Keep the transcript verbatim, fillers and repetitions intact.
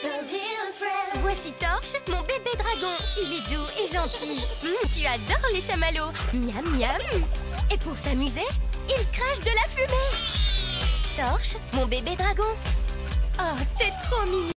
Voici Torche, mon bébé dragon. Il est doux et gentil. Mmh, tu adores les chamallows. Miam miam. Et pour s'amuser, il crache de la fumée. Torche, mon bébé dragon. Oh, t'es trop mignon.